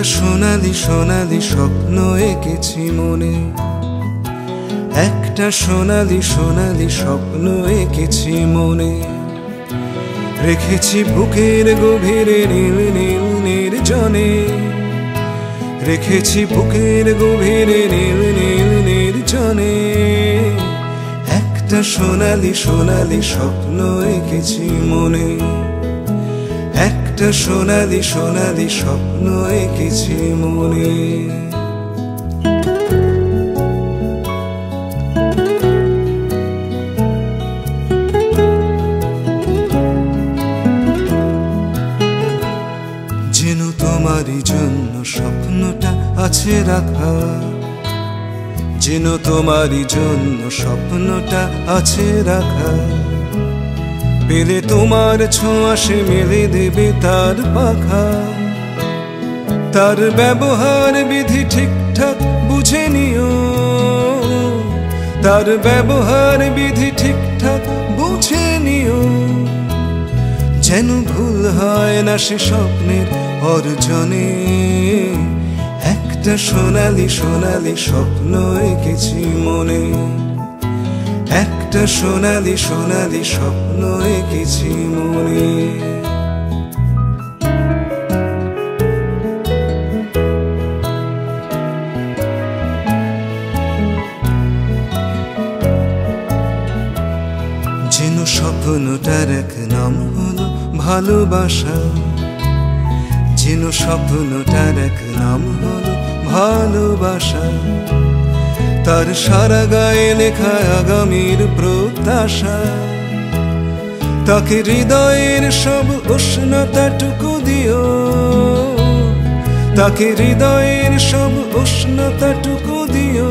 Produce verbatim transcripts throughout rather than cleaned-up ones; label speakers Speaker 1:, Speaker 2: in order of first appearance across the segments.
Speaker 1: সোনালি সোনালি স্বপ্ন এঁকেছি মনে, একটা সোনালি সোনালি স্বপ্ন এঁকেছি মনে। রেখেছি বুকের গভীরে নীল নীল নির্জনে, রেখেছি বুকের গভীরে নীল নীল নির্জনে। একটা সোনালি সোনালি স্বপ্ন এঁকেছি মনে, একটা সোনালি সোনালি স্বপ্ন এঁকেছি মনে। যেন তোমারই জন্য স্বপ্নটা আছে রাখা, যেন তোমারই জন্য স্বপ্নটা আছে রাখা। পেলে তোমার ছোঁয়া সে মেলে দেবে তার পাখা, তার ব্যবহার বিধি ঠিকঠাক বুঝে নিও, তার ব্যবহার বিধি ঠিকঠাক বুঝে নিও। যেন ভুল হয় না সে স্বপ্নের অর্জনে, একটা সোনালি সোনালি স্বপ্ন এঁকেছি মনে, একটা সোনালি সোনালি স্বপ্ন এঁকেছি মনে। যেন স্বপ্নটার এক নাম হলো ভালোবাসা, যেন স্বপ্নটার এক নাম হলো ভালোবাসা। তার সারা গায়ে লেখা আগামীর প্রত্যাশা, তাকে হৃদয়ের সব উষ্ণতাটুকু দিও, তাকে হৃদয়ের সব উষ্ণতাটুকু দিও।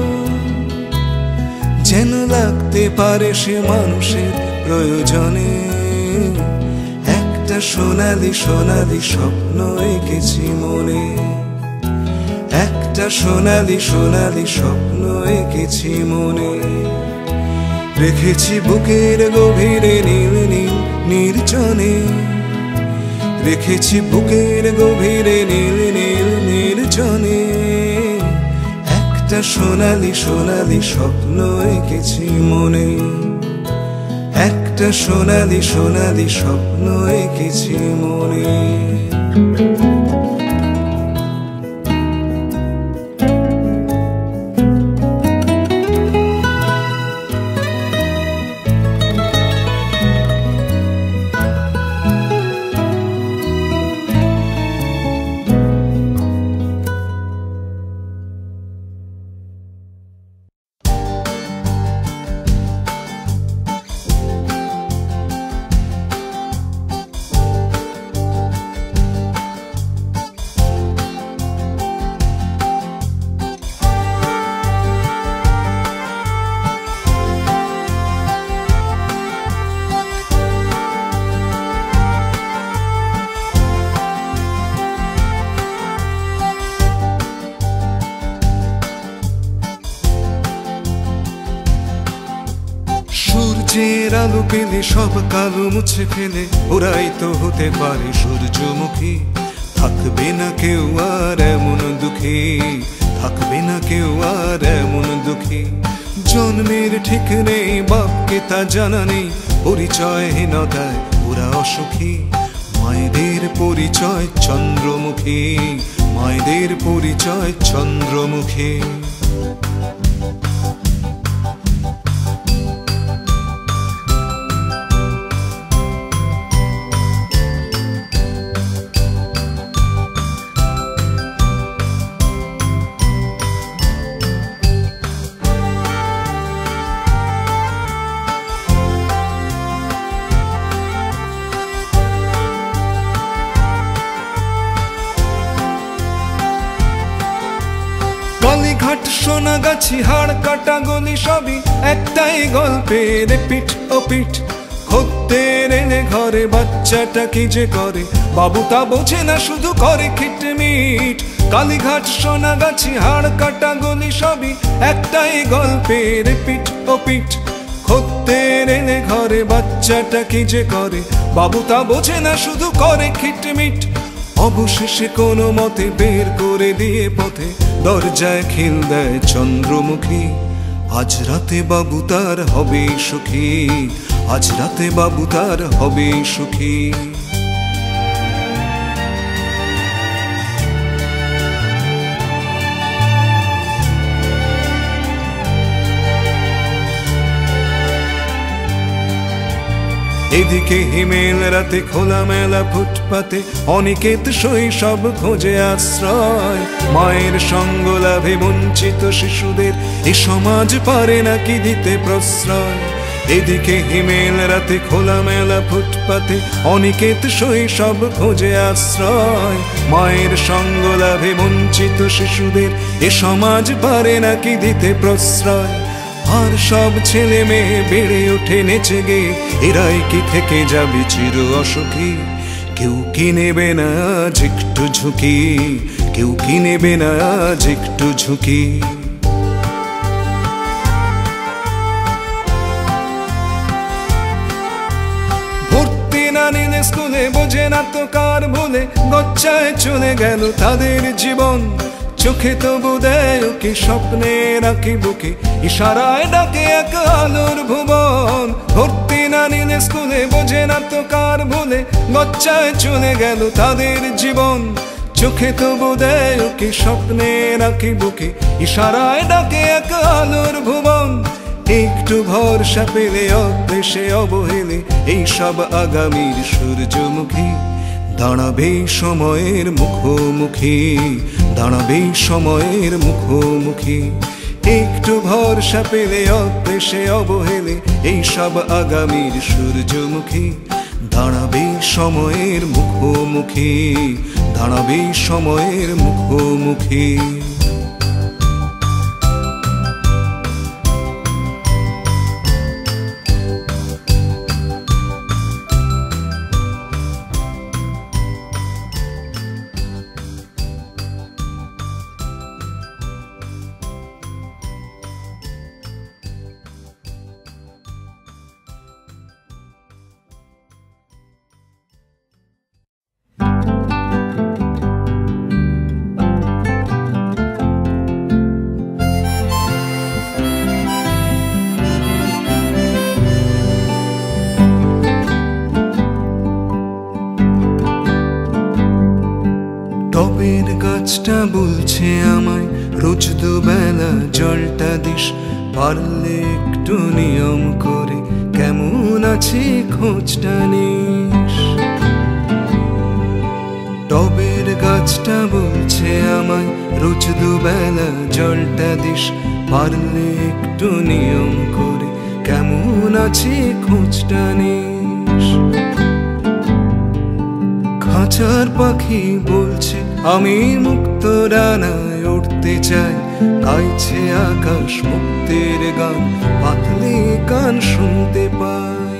Speaker 1: যেন লাগতে পারে সে মানুষের প্রয়োজনে, একটা সোনালি সোনালি স্বপ্ন এঁকেছি মনে, একটা সোনালি সোনালি স্বপ্ন এঁকেছি মনে। রেখেছি বুকের গভীরে নীল নীল নির্জনে, রেখেছি বুকের গভীরে নীল নীল নির্জনে। একটা সোনালি সোনালি স্বপ্ন এঁকেছি মনে, একটা সোনালি সোনালি স্বপ্ন এঁকেছি মনে। সূর্যের আলো পেলে সব কালো মুছে ফেলে, ওরাই তো হতে পারে সূর্যমুখী। থাকবে না কেউ আর এমন দুঃখী, থাকবে না কেউ আর এমন দুঃখী। জন্মের ঠিক নেই বাপকে তা জানা নেই, পরিচয়হীনতায় ওরা অসুখী। মায়েদের পরিচয় চন্দ্রমুখী, মায়েদের পরিচয় চন্দ্রমুখী। কালীঘাট সোনাগাছি হাড় কাটা গলি সবই একটাই গল্পের পিঠ ও পিঠ। খদ্দের এলে ঘরে বাচ্চাটা কি যে করে, বাবু তা বোঝে না শুধু করে খিটমিট। কালীঘাট সোনাগাছি হাড় কাটা গলি সবই একটাই গল্পের পিঠ ও পিঠ। খদ্দের এলে ঘরে বাচ্চাটা কি যে করে, বাবু তা বোঝে না শুধু করে খিটমিট। অবশেষে কোনো মতে বের করে দিয়ে পথে দরজায় খিল দেয় চন্দ্রমুখী। আজ রাতে বাবু তার হবে সুখী, আজ রাতে বাবু তার হবে সুখী। এদিকে হিমেল রাতে খোলা মেলা ফুটপাতে অনিকেত শৈশব খোঁজে আশ্রয়। মায়ের সঙ্গ লাভে বঞ্চিত শিশুদের এ সমাজ পারে নাকি দিতে প্রশ্রয়। এদিকে হিমেল রাতে খোলা মেলা ফুটপাতে অনিকেত শৈশব খোঁজে আশ্রয়। মায়ের সঙ্গ লাভে বঞ্চিত শিশুদের এ সমাজ পারে নাকি দিতে প্রশ্রয়। আর সব ছেলে মেয়ে বেড়ে ওঠে নেচে গে, এরাই কি থেকে যাবে চির অসুখী। কেউ কি নেবে না আজ একটু ঝুঁকি, কেউ কি নেবে না আজ একটু ঝুঁকি। ভর্তি না নিলে স্কুলে বোঝে না তো কার বলে, গচ্ছায় চলে গেল তাদের জীবন। চোখে তবু দেয় কি স্বপ্নে রাখি বুকে, ইশারায় ডাকে এক আলোর ভুবন। ভর্তি না নিলে স্কুলে বোঝে না তো কার ভুলে, গচ্ছায় চলে গেল তাদের জীবন। চোখে তবু দেয় কি স্বপ্নে রাখি বুকে, ইশারায় ডাকে এক আলোর ভুবন। একটু ভরসা পেলে অভ্যেসে অবহেলে এইসব আগামীর সূর্যমুখী। দাঁড়াবে সময়ের মুখোমুখি, দাঁড়াবে সময়ের মুখোমুখি। একটু ভরসা পেলে অভ্যেসে অবহেলে এইসব আগামীর সূর্যমুখী। দাঁড়াবে সময়ের মুখোমুখি, দাঁড়াবে সময়ের মুখোমুখি। টবের গাছটা বলছে আমায় রোজ দুবেলা জলটা দিস, পারলে একটু নিয়ম করে কেমন আছে খোঁজটা নিস। টবের গাছটা বলছে আমায় রোজ দুবেলা জলটা দিস, পারলে একটু নিয়ম করে কেমন আছে খোঁজটা নিস। খাঁচার পাখি বলছে আমি মুক্ত ডানায় উঠতে চাই, গাইছে আকাশ মুক্তের গান, পাতলে কান শুনতে পাই।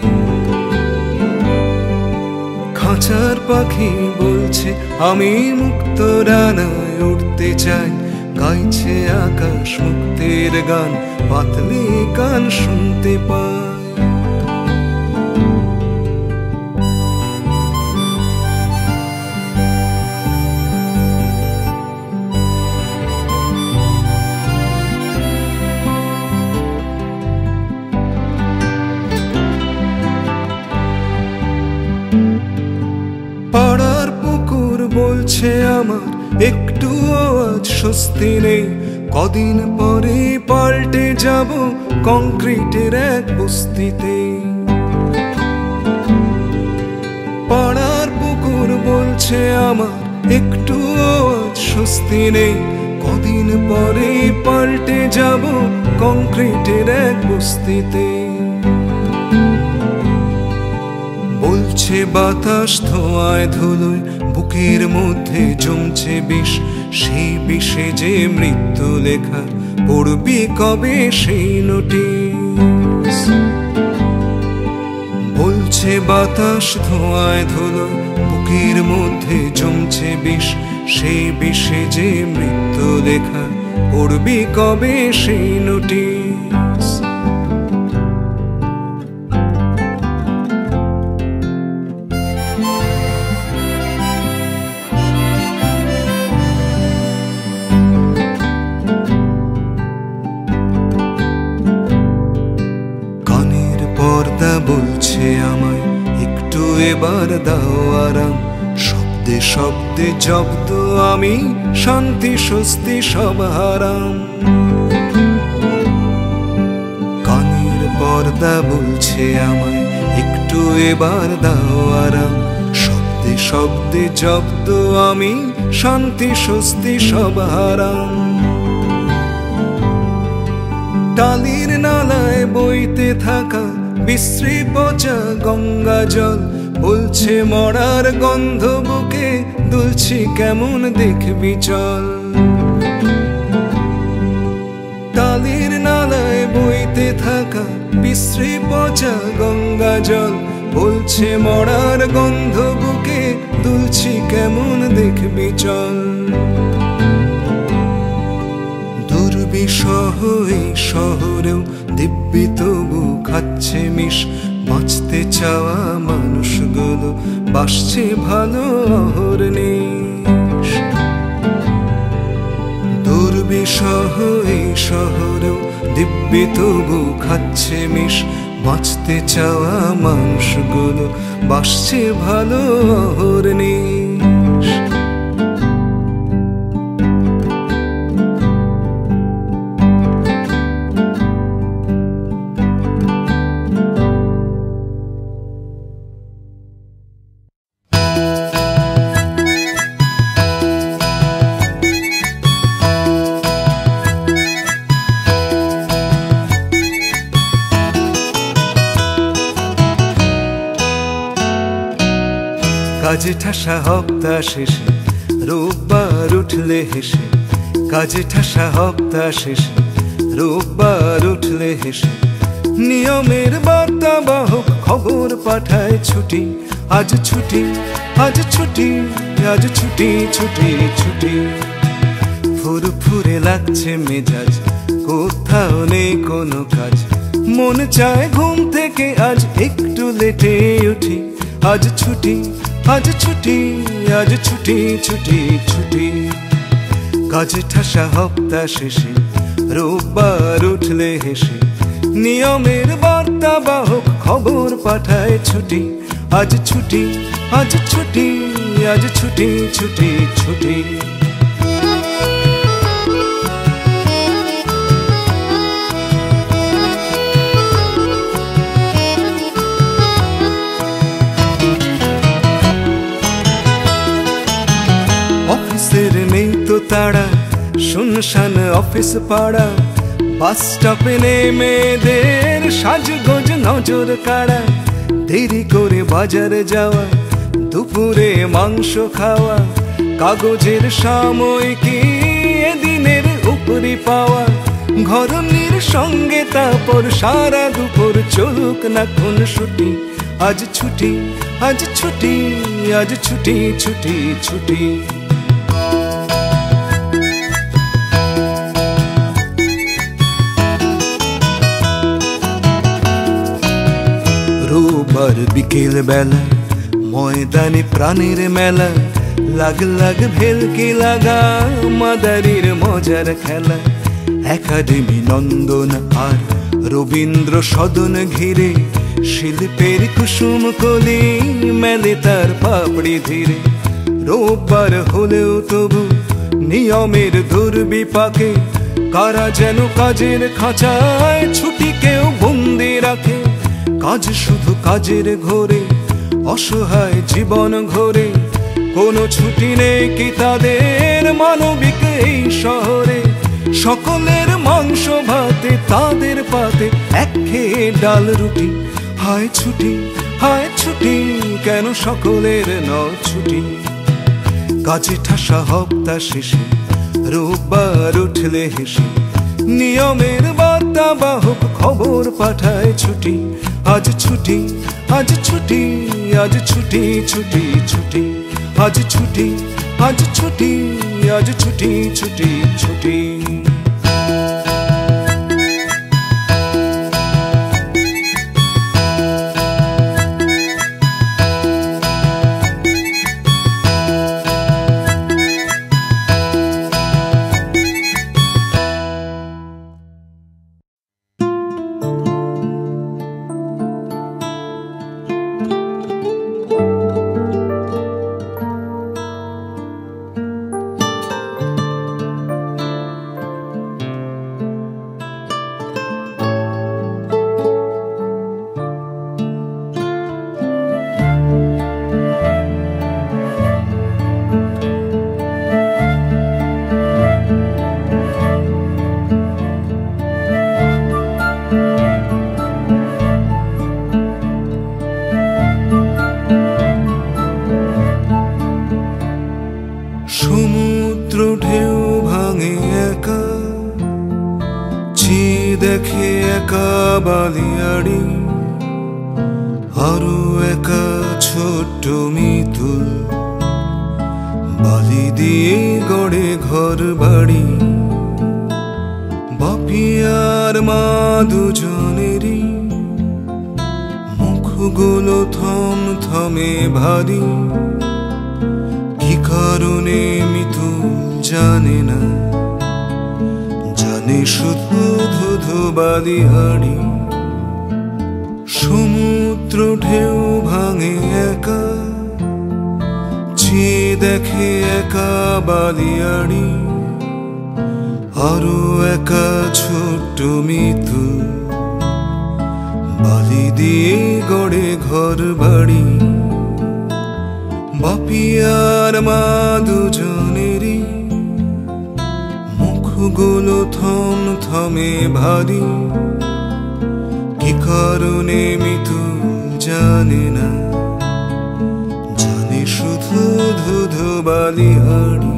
Speaker 1: খাঁচার পাখি বলছে আমি মুক্ত ডানায় উঠতে চাই, গাইছে আকাশ মুক্তের গান, পাতলে কান শুনতে পাই। পাড়ার পুকুর বলছে আমার একটু আজ স্বস্তি নেই, কদিন পরে পাল্টে যাব কংক্রিটের এক বস্তিতে। পাড়ার পুকুর বলছে আমার একটু আজ স্বস্তি নেই, কদিন পরে পাল্টে যাব কংক্রিটের এক বস্তিতে। বলছে বাতাস ধোঁয়ায় ধুলোয় বুকের মধ্যে জমছে বিষ, সেই বিষে যে মৃত্যু লেখা পড়বি কবে সেই নোটিশ। বলছে বাতাস ধোঁয়ায় ধুলোয় বুকের মধ্যে জমছে বিষ, সেই বিষে যে মৃত্যু লেখা পড়বি কবে সেই নোটিশ। বলছে আমায় একটু এবার দাও আরাম। শব্দে শব্দে জব্দ আমি, শান্তি স্বস্তি সব হারাম। কানের পর্দা বলছে আমায় একটু এবার দাও আরাম। শব্দে শব্দে জব্দ আমি, শান্তি স্বস্তি সব হারাম। টালির নালায় বইতে থাকা বিশ্রী পচা গঙ্গা জল বলছে মরার গন্ধ বুকে দুলছি কেমন দেখবি চল। টালির নালায় বইতে থাকা বিশ্রী পচা গঙ্গা জল বলছে মরার গন্ধ বুকে দুলছি কেমন দেখবি চল। দুর্বিষহ এই শহরেও দিব্যি তবু খাচ্ছে মিশ। বাঁচতে চাওয়া মানুষগুলো বাসছে ভালো অহর্নিশ। দুর্বিষহ এই শহরেও দিব্যি তবু খাচ্ছে মিশ। বাঁচতে চাওয়া মানুষগুলো বাসছে ভালো অহর্নিশ। কাজে ঠাসা হপ্তা শেষে রোববার উঠলে হেসে। কাজে ঠাসা হপ্তা শেষে রোববার উঠলে হেসে। নিয়মের বার্তা বাহক খবর পাঠায় ছুটি। আজ ছুটি, আজ ছুটি, আজ ছুটি, ছুটি, ছুটি। ফুরফুরে লাগছে মেজাজ, কোথাও নেই কোনো কাজ। মন চায় ঘুম থেকে আজ একটু লেটে উঠি। আজ ছুটি, আজ ছুটি, আজ ছুটি, ছুটি, ছুটি। কাজে ঠাসা হপ্তা শেষে রোববার উঠলে হেসে। নিয়মের বার্তা বাহক খবর পাঠায় ছুটি। আজ ছুটি, আজ ছুটি, আজ ছুটি, ছুটি, ছুটি। অফিসের নেই তো তাড়া, শুনশান অফিস পাড়া। বাস স্টপে মেয়েদের সাজগোজ নজর কাড়া। দেরি করে বাজারে যাওয়া, দুপুরে মাংস খাওয়া। কাগজের সাময়িকী এদিনের উপরি পাওয়া। ঘরনির সঙ্গে তারপর সারা দুপুর চলুক না কোন ছুটি। আজ ছুটি, আজ ছুটি, আজ ছুটি, ছুটি, ছুটি। রোববার বিকেল বেলা ময়দানে প্রাণের মেলা। লাগ লাগ ভেলকি লাগা মাদারির মজার খেলা। একাডেমি নন্দন আর রবীন্দ্র সদন ঘিরে। শিল্পের কুসুম কলি মেলে তার পাপড়ি ধীরে। রোববার হলেও তবু নিয়মের দুর্বিপাকে। কারা যেন কাজের খাঁচায় ছুটি কেউ বন্দি রাখে। কাজ শুধু কাজের ঘোরে, অসহায় জীবন ঘোরে। কোনো ছুটি নেই কি তাদের মানবিক এই শহরে। সকলের মাংস ভাতে, তাদের পাতে একঘেয়ে ডাল রুটি। হায় ছুটি, হায় ছুটি, কেন সকলের ন ছুটি। কাজে ঠাসা হপ্তা শেষে রোববার উঠলে হেসে। নিয়মের বার্তা বাহক খবর পাঠায় ছুটি। আজ ছুটি, আজ ছুটি, আজ ছুটি, ছুটি, ছুটি। আজ ছুটি, আজ ছুটি, আজ ছুটি, ছুটি, ছুটি। বালিয়াড়ি আরো একা ছোট্ট মিতুল বালি দিয়ে গড়ে ঘর বাড়ি বাপি আর মা দুজনেরই মুখগুলো থম থমে ভারী কি কারণে মিতুল জানে না জানে শুধু ধুধু বালিয়াড়ি সমুদ্র ঢেউ ভাঙে একা চেয়ে দেখে একা বালিয়াড়ি আরো একা ছোট্ট মিতুল বালি দিয়ে গড়ে ঘর বাড়ি বাপি আর মা দুজনেরই মুখগুলো থম থমে ভারী কি কারণে মিতুল জানে না জানে শুধু ধুধু বালিয়াড়ি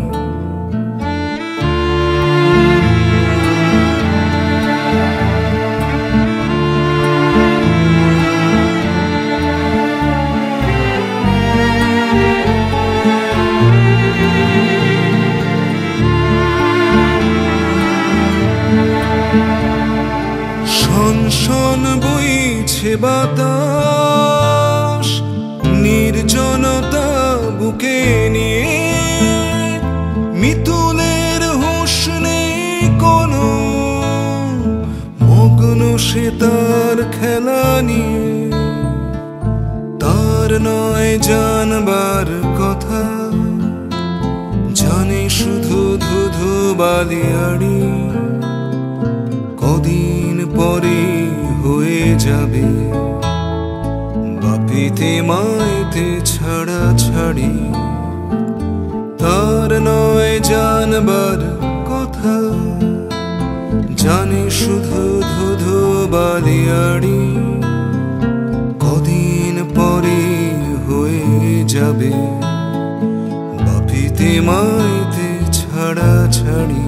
Speaker 1: শন বইছে বাতাস নির্জনতা বুকে নিয়ে মিতুলের হুঁশ নেই কোনো মগ্ন সে তার খেলা নিয়ে তার নয় জানবার কথা জানে শুধু ধুধু বালিয়াড়ি কদিন পরে হয়ে যাবে বাপিতে মাইতে ছাড়া ছাড়ি তার নয় জানবার কথা জানে শুধু ধুধু বালিয়াড়ি কদিন পরে হয়ে যাবে বাপিতে মাইতে ছাড়া ছাড়ি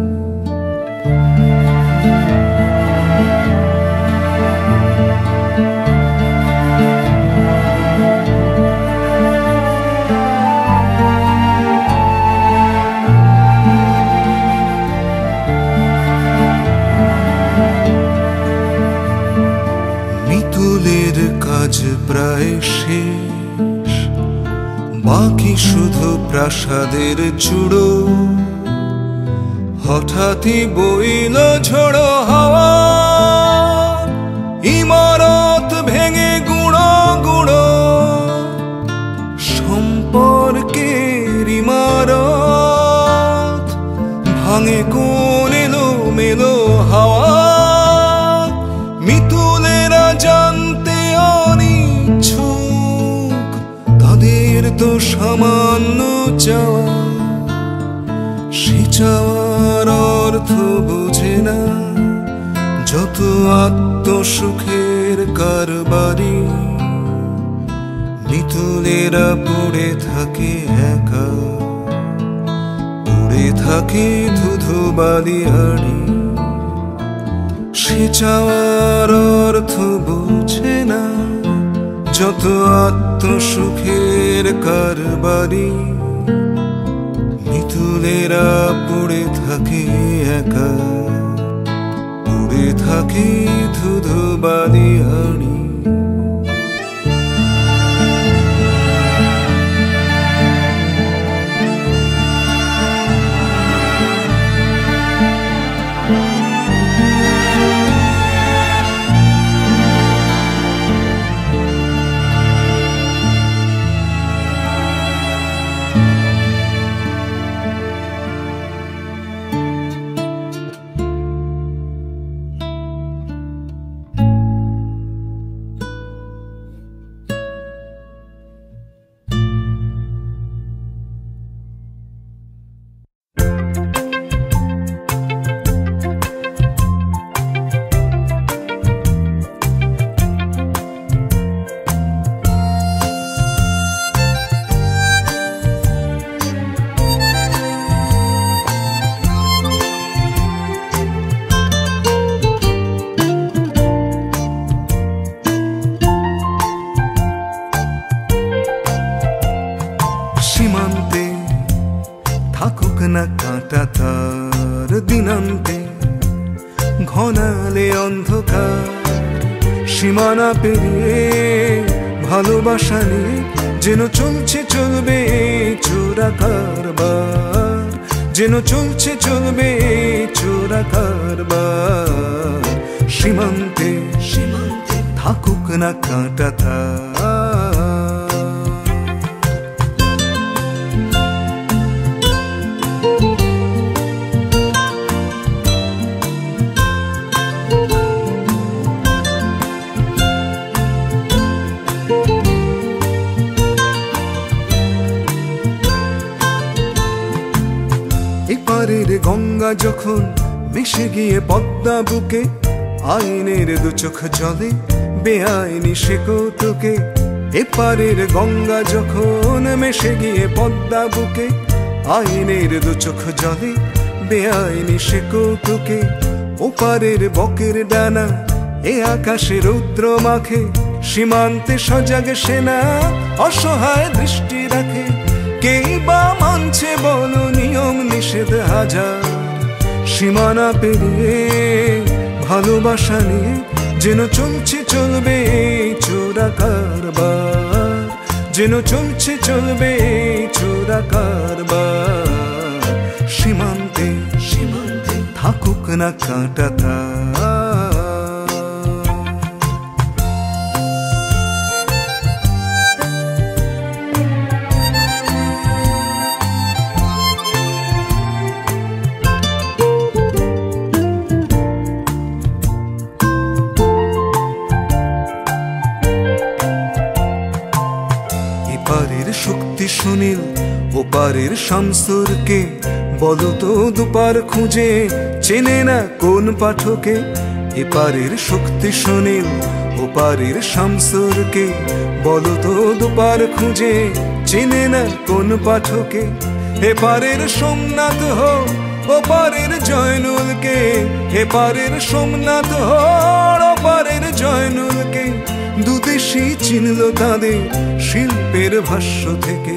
Speaker 1: মিতুলের কাজ প্রায় শেষ বাকি শুধু প্রাসাদের চূড়ো হঠাৎই বইল ঝড়ো হাওয়া ইমারত ভেঙে গুঁড়ো গুঁড়ো সম্পর্কের ইমারত ভাঙে কোন এলো মেলো হাওয়া মিতুলেরা জানতে অনিচ্ছুক তাদের তো সামান্য চাওয়া সে চাওয়ার অর্থ বোঝে না যত আত্মসুখের কারবারি মিতুলেরা পড়ে থাকে একা পড়ে থাকে ধুধু বালিয়াড়ি সে চাওয়ার অর্থ বোঝে না যত আত্মসুখের কারবারি মিতুলেরা পড়ে থাকে একা পড়ে থাকে ধুধু বালিয়াড়ি সীমানা পেরিয়ে ভালোবাসা নিয়ে যেন চলছে চলবে চোরা কারবার, যেন চলছে চলবে চোরা কারবার। সীমান্তে সীমান্তে থাকুক না কাঁটা তার। এপারের গঙ্গা যখন মিশে গিয়ে পদ্মা বুকে, আইনের দু চোখ জলে বেআইনি সে কৌতুকে। এপারের গঙ্গা যখন মিশে গিয়ে পদ্মা বুকে, আইনের দু চোখ জলে বেআইনি সে কৌতুকে। ওপারের বকের ডানা এ আকাশে রৌদ্র মাখে, সীমান্তে সজাগ সেনা অসহায় দৃষ্টি রাখে। কেই বা মানছে বলো নিয়ম নিষেধ হাজার, সীমানা পেরিয়ে ভালোবাসা নিয়ে যেন চলছে চলবে চোরা কারবার, যেন চলছে চলবে চোরা কারবার। সীমান্তে সীমান্তে থাকুক না কাঁটা তার। এপারের শক্তি সুনীল ওপারের শামসুরকে, বলো তো দুপার খুঁজে চেনে না কোন পাঠকে। এপারের শক্তি সুনীল ওপারের শামসুরকে, বলো তো দুপার খুঁজে চেনে না কোন পাঠকে। এপারের সোমনাথ হো ওপারের জয়নুলকে, এপারের সোমনাথ হো ওপারের জয়নুলকে। দুদেশই চিনল তাদের শিল্পের ভাষ্য থেকে।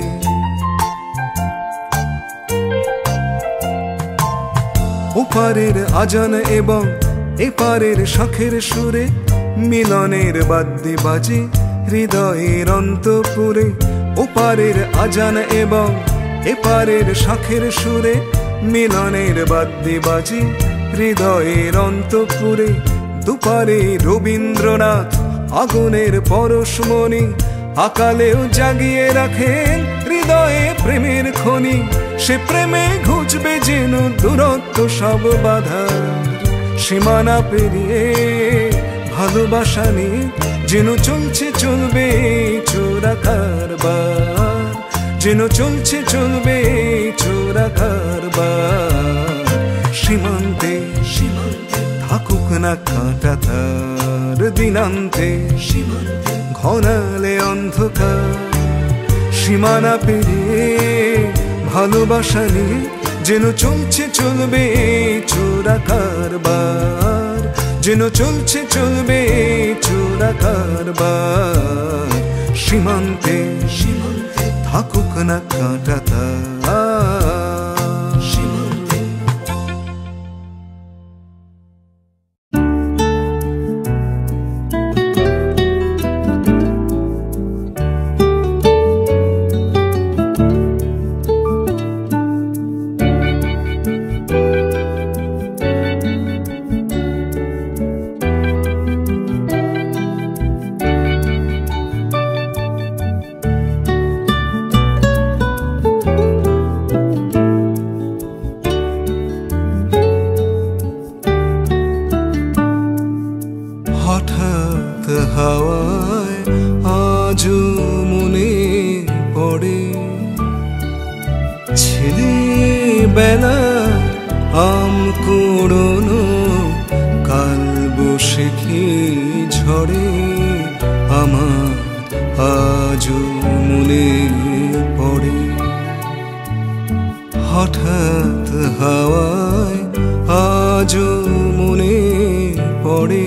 Speaker 1: ওপারের আজান এবং এপারের শাখের সুরে, মিলনের বাদ্যে বাজে হৃদয়ের অন্তপুরে। ওপারের আজান এবং এপারের শাখের সুরে, মিলনের বাদ্যে বাজে হৃদয়ের অন্তপুরে। দুপারে রবীন্দ্রনাথ আগুনের পরশমণি, আকালেও জাগিয়ে রাখেন হৃদয়ে প্রেমের খনি। সে প্রেমে ঘুচবে যেন দূরত্ব সব বাধা, সীমানা পেরিয়ে ভালোবাসা নিয়ে যেন চলছে চলবে চোরা কারবার, যেন চলছে চলবে চোরা কারবার। সীমান্তে সীমান্তে থাকুক না কাঁটা তার, দিনান্তে সীমান্তে ঘনালে অন্ধকার। সীমানা পেরিয়ে ভালোবাসা নিয়ে যেন চলছে চলবে চোরা কারবার, যেন চলছে চলবে চোরা কারবার। সীমান্তে সীমান্তে থাকুক না কাঁটা তার। হঠাৎ হাওয়ায় আজও মনে পড়ে ছেলেবেলা আম কুড়োনো কাল বৈশাখী ঝড়ে। আমার আজও মনে পড়ে হঠাৎ হাওয়ায় আজও মনে পড়ে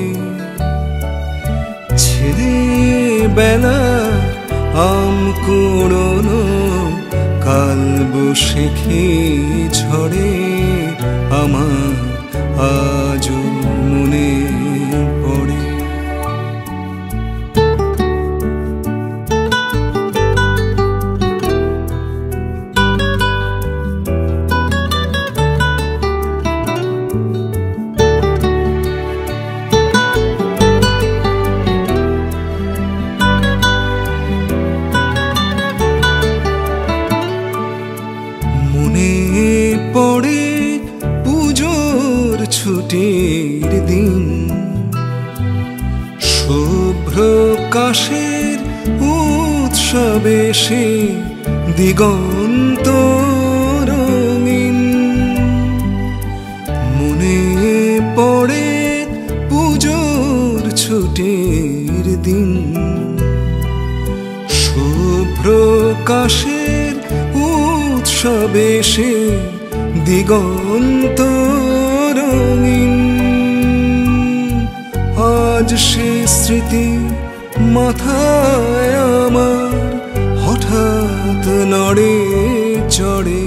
Speaker 1: ছেলেবেলা আম কুড়োনো কাল বৈশাখী ঝড়ে। আমার আজও মনে পড়ে উৎসবে সে দিগন্ত রঙিন। মনে পড়ে পুজোর ছুটির দিন, শুভ্র কাশের উৎসবে সে দিগন্ত রঙিন। আজ সে স্মৃতি মাথায় আমার হঠাৎ নড়ে চড়ে,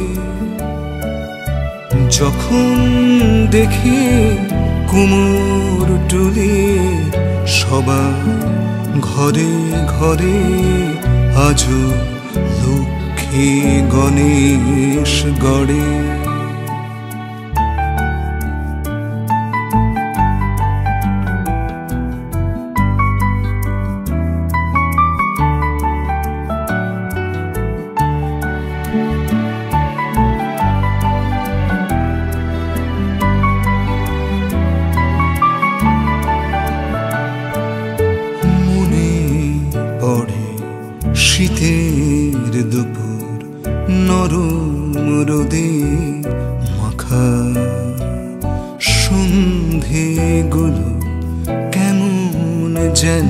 Speaker 1: যখন দেখি কুমোরটুলি সবার ঘরে ঘরে আজও লক্ষ্মী গণেশ গড়ে। শীতের দুপুর নরম রোদে মাখা, সন্ধেগুলো কেমন যেন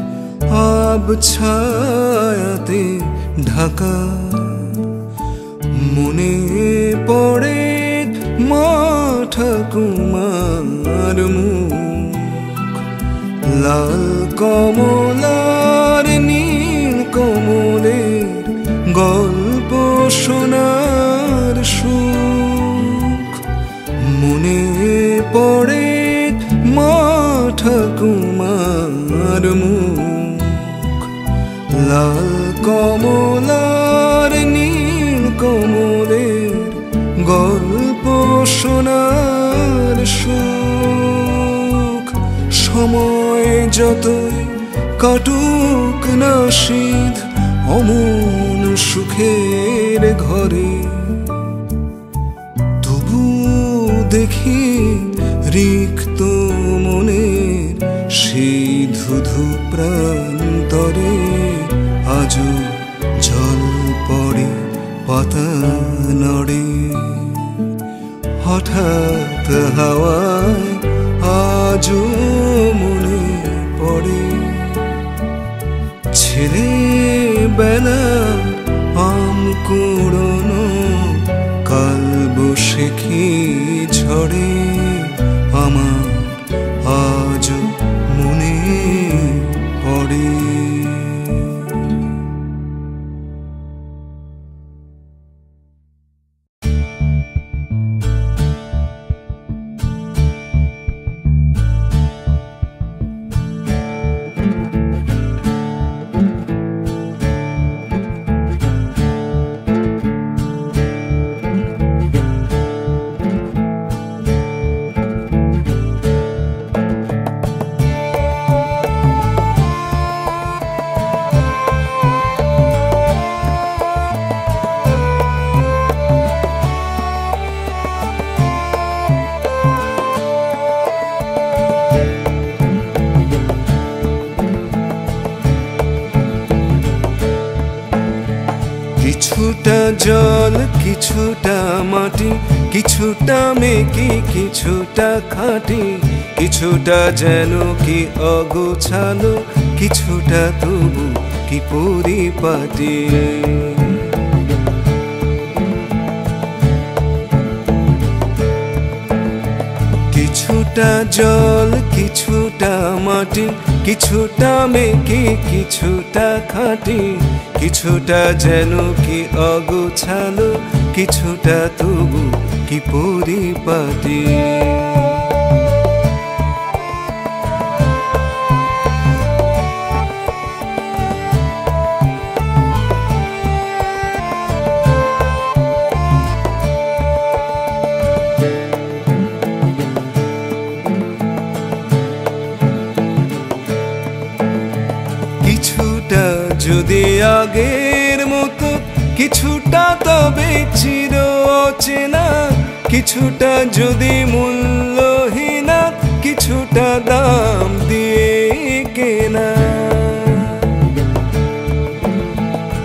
Speaker 1: আবছায়াতে ঢাকা। মনে পড়ে মা ঠাকুমার মুখ, লাল কমলার নীল কমলের গল্প শোনার সুখ। মনে পড়ে মা ঠাকুমার মুখ, লাল কমলার নীল কমলের গল্প শোনার সুখ। সময় যতই কাটুক না সিধ অমন সুখের ঘরে, তবু দেখি রিক্ত মনের সেই ধুধু প্রান্তরে আজও জল পড়ে পাতা নড়ে। হঠাৎ হাওয়ায় আজও মনে পড়ে ছেলেবেলার আম কুড়োনো কাল বৈশাখী ঝড়ে আমার আজও মনে পড়ে। কিছুটা জল কিছুটা মাটি, কিছুটা মেকি কিছুটা খাঁটি, কিছুটা যেন কি অগোছালো, কিছুটা তবু কি পরিপাটি। কিছুটা জল কিছুটা মাটি, কিছুটা মেকি কিছুটা খাঁটি, কিছুটা যেন কি অগোছালো, কিছুটা তবু কি পরিপাটি। কিছুটা যদি আগের মতো, কিছুটা তবে চির অচেনা, কিছুটা যদি মূল্যহীনা, কিছুটা দাম দিয়ে কেনা।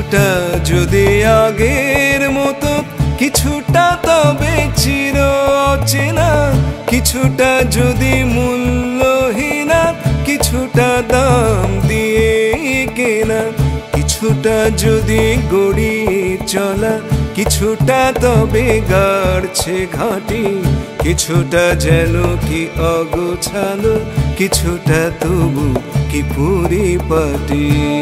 Speaker 1: কিছুটা যদি আগের মতো, কিছুটা তবে চির অচেনা, কিছুটা যদি মূল্যহীনা, কিছুটা দাম দিয়ে কেনা, কিছুটা যদি গড়িয়ে চলা, কিছুটা তবে গাড়ছে ঘাটি, কিছুটা যেন কি অগোছালো, কিছুটা তবু কি পরিপাটি।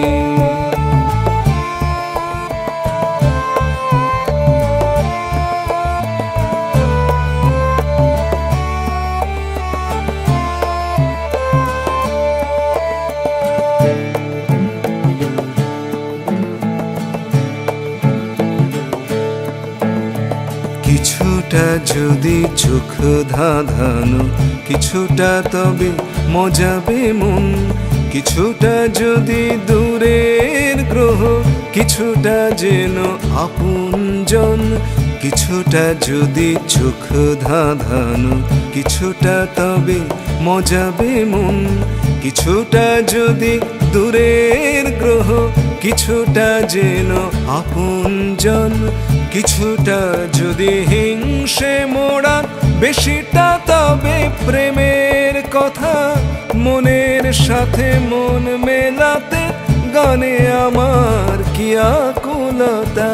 Speaker 1: কিছুটা যদি চোখ ধাঁধানো, কিছুটা তবে মজাবে মন, কিছুটা যদি দূরের গ্রহ, কিছুটা যেন আপনজন, কিছুটা যদি চোখ ধাঁধানো, কিছুটা তবে মজাবে মন, কিছুটা যদি দূরের গ্রহ, কিছুটা যেন আপনজন, কিছুটা যদি হিংসে মোড়া, বেশিটা তবে প্রেমের কথা, মনের সাথে মন মেলাতে গানে আমার কি আকুলতা।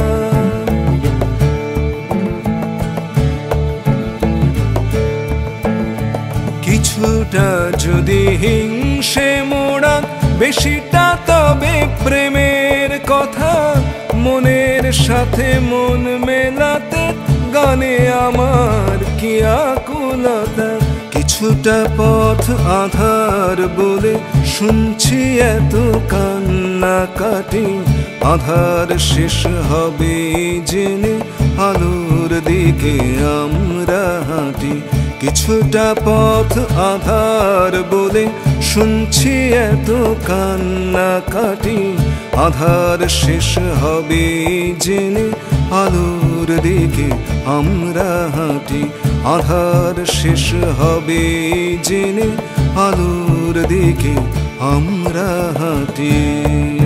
Speaker 1: কিছুটা যদি হিংসে মোড়া, বেশিটা তবে প্রেমের কথা, মনের সাথে মন মেলাতে গানে আমার কি আকুলতা। কিছুটা পথ আধার বলে শুনছি এত কান্নাকাটি, আধার শেষ হবে জেনে আলোর দিকে আমরা হাঁটি। কিছুটা পথ আধার বলে শুনছি এত কান্নাকাটি, আধার শেষ হবে জেনে আলোর দিকে আমরা হাঁটি, আধার শেষ হবে জেনে আলোর দিকে আমরা হাঁটি।